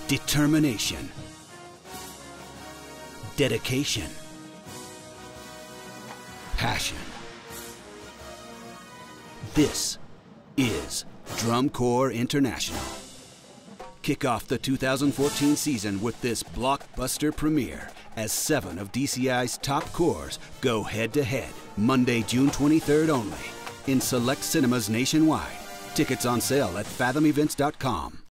determination, dedication, passion. This is Drum Corps International. Kick off the 2014 season with this blockbuster premiere as 7 of DCI's top corps go head-to-head Monday, June 23rd only in select cinemas nationwide. Tickets on sale at fathomevents.com.